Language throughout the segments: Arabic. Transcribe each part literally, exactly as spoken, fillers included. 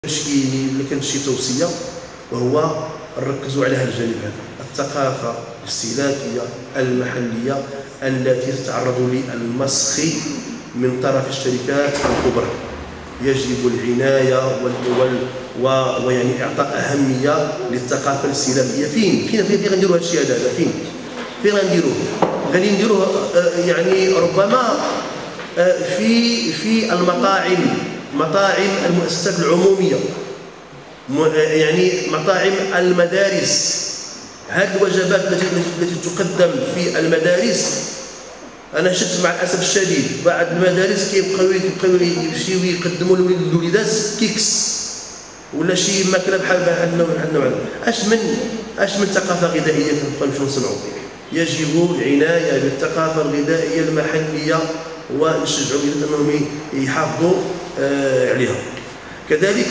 كاين اللي كانت شي توصيه وهو نركزوا على هذا الجانب هذا، الثقافه الاستهلاكيه المحليه التي تتعرض للمسخ من طرف الشركات الكبرى. يجب العنايه ويعني اعطاء اهميه للثقافه الاستهلاكيه. فين فين فين غنديروا هذا الشيء هذا؟ فين فين غنديروه؟ غادي نديروه يعني ربما في في المطاعم، مطاعم المؤسسات العموميه، يعني مطاعم المدارس. هذه الوجبات التي التي تقدم في المدارس، انا شفت مع الاسف الشديد بعض المدارس كيبقاو كيبقاو يمشيو يقدموا للوليدات كيكس ولا شي ماكله بحال بحال النوع هذا. اش من اش من ثقافه غذائيه كنبقاو نمشيو نصنعوا؟ يجب العنايه بالثقافه الغذائيه المحليه ونشجعوا الوليدات انهم يحافظوا عليها. كذلك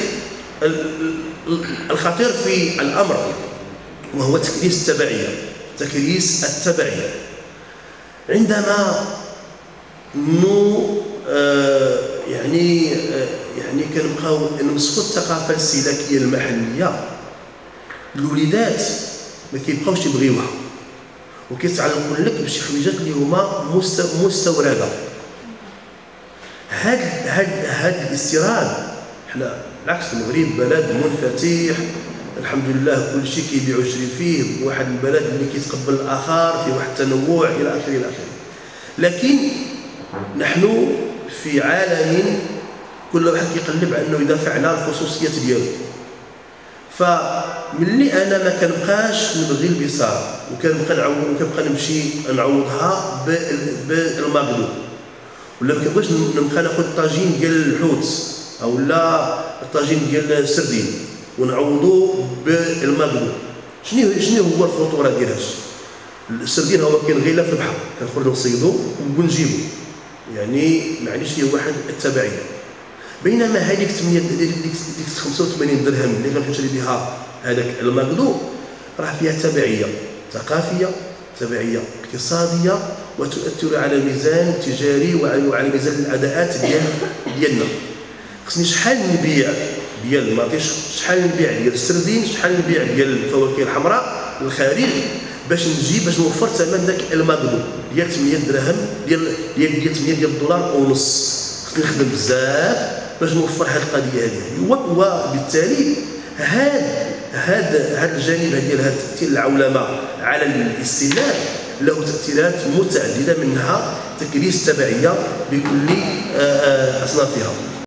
الخطير في الامر وهو تكريس التبعيه، تكريس التبعيه. عندما نو آه يعني آه يعني كنبقاو نمسكوا الثقافه الاستهلاكيه المحليه، الوليدات ما كيبقاوش يبغيوها وكيتعلقوا لك بشي حويجات اللي هما مستورده. هاد هاد هاد الاستيراد، حنا بالعكس المغرب بلد منفتح الحمد لله، كل شيء كيبيع ويشري فيه، واحد البلد اللي كيتقبل الاخر، فيه واحد التنوع الى اخره الى اخره. لكن نحن في عالم كل واحد كيقلب على انه يدافع على الخصوصيات ديالو. فملي انا ما كنبقاش نبغي البصاره وكنبقى نعوض وكنبقى نمشي نعوضها بالماكدو، ولا ما كنبغيش نبقى ناخذ الطاجين ديال الحوت او لا الطاجين ديال السردين ونعوضوا بالماكدو، شنو شنو هو الخطوره ديالها؟ السردين هو كاين غير في البحر، كنخرجوا نصيدوا ونجيبوا، يعني معليش هي واحد التبعيه. بينما هذيك ثمانية ديك خمسة وثمانين درهم اللي غنشري بها هذاك الماكدو راه فيها تبعيه ثقافيه، تبعيه اقتصاديه، وتؤثر على الميزان التجاري وعلى ميزان الاداءات ديال ديالنا. خصني شحال نبيع ديال المطيش، شحال نبيع ديال السردين، شحال نبيع ديال الفواكه الحمراء للخارج باش نجيب باش نوفر ثمن ذاك الماكدو ديال ثمانية دراهم ديال ديال ديال ثمانية ديال الدولار ونص. خصني نخدم بزاف باش نوفر هذه القضيه هذه، وبالتالي هاد هاد هاد الجانب ديال هاد التاثير العولمه على الاستهلاك له تاثيرات متعدده، منها تكريس التبعيه بكل اصنافها.